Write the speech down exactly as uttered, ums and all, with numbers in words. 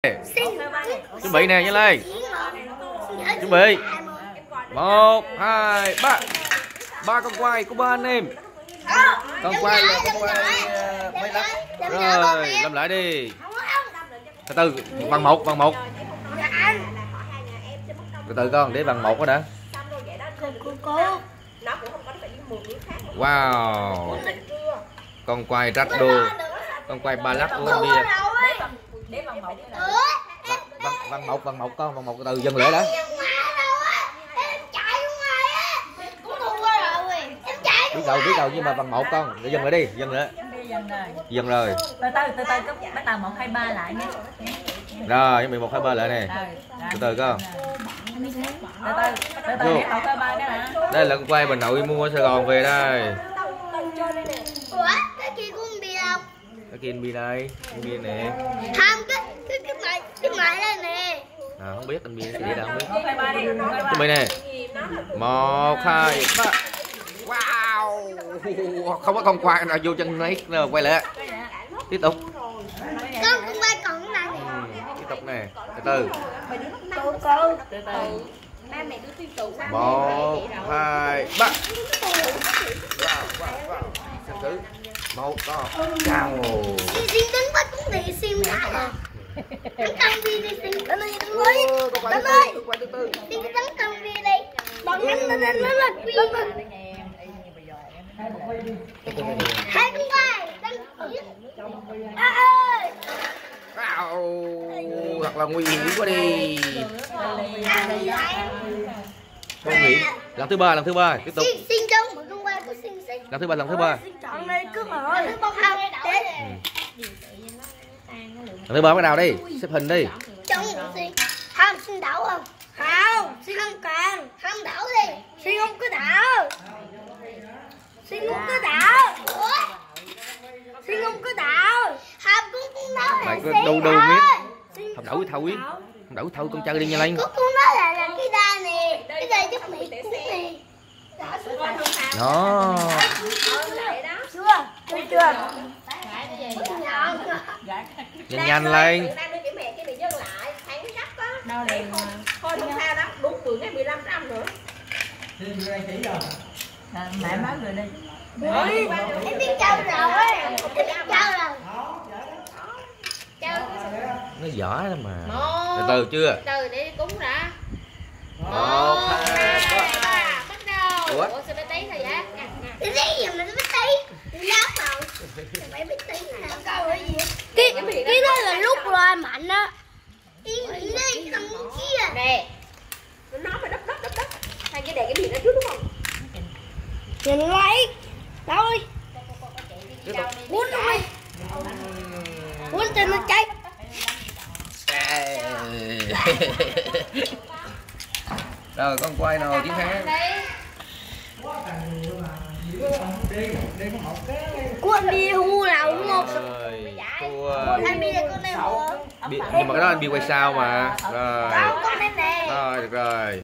Chuẩn bị nè, nhanh lên. Chuẩn bị. Một, hai, ba. Ba con quay của ba anh em. Con quay là con quay mấy lắc. Rồi, làm lại đi. Từ từ, bằng một, bằng một. Từ từ con, để bằng một đó đã. Wow. Con quay rách đô. Con quay ba lắc của bia. Bằng, bằng một, bằng một con, bằng một từ dừng lại đã. Biết đầu, biết đầu nhưng mà bằng một con, để dừng lại đi, dừng lại. Dừng rồi. Từ từ, từ từ, bắt đầu một hai ba lại nha. Rồi, chuẩn bị một hai ba lại nè. Từ từ con. Từ từ, từ từ, một hai ba cái nè. Đây là con quay Bà Nội mua ở Sài Gòn về đây. Ủa, cái kia của con bia không? Cái kia bia đây, con bia nè. Không, cái cái cái máy, cái máy đây nè. À, không biết anh bia cái gì đâu không biết. một hai ba đi, Chuẩn bị nè. Một hai ba. Wow. Không có con quay nào vô chân lấy rồi quay lại. Tiếp tục. Con con quay còn cái này. Ừ, tiếp tục nè. Từ từ. Cô cô. từ từ. Một hai ba. Wow, wow, wow. Xem thử. Một con. Chào. Xin xin tính bắt cũng thì xin lại rồi. Tấn công đi đi xin. Đến đây đến đây. Đến đây. Xin tấn công đi đi. Bằng nhanh lên lên lên lên. Hai con quay. Ơi. Wow. Thật là nguy hiểm quá đi. Con nghĩ lần thứ ba, lần thứ ba tiếp tục. Xin xin cho một con quay của xin xin. Lần thứ ba, lần thứ ba. Chọn đây cứ hỏi. Lần thứ ba bắt đầu đi, xếp hình đi. Chọn gì? Không xin đảo không? Không, xin không cần. Không đảo đi. Xin không cứ đảo. Xin không cứ đảo. Xin không cứ đảo. Không cũng cũng nói là Lại đu đu miết. Không đảo thâu yến. Không đảo thâu con chơi đi nha lên. Cũng cũng nói là là cái đa nè. Cái đây giúp mày cũng nè. Đó. Chưa? Chưa chưa? Nhanh nhanh lên. Đâu đây mà. Thôi không sao đó, đúng tuổi ngày mười lăm năm nữa. Mẹ báo rồi đi. Em biết châu rồi. Em biết châu rồi. Nó giỏi lắm mà. Từ từ chưa? Từ để cúng đã. Một hai ba. Bắt đầu. Ủa? Ủa sao bé tí thôi vậy? Cái gì mà nó biết tí? Lát rồi. Mày biết tí nào câu cái gì? Cái cái đó là lúc loa mạnh á. Im miệng đi, thằng kia. Nè. Nó nói mà đắp đắp đắp đắp. Hai cái đè cái miệng nó trước đúng không? Nhìn lấy. Thôi. Muốn thôi. Muốn cho nó cháy. Rồi con quay nào chiến thắng. Của anh đi hu nào đúng không? Rồi, thua. Anh đi con này hả? Nhưng mà cái đó anh đi quay sao mà. Rồi. Con này nè. Rồi được rồi.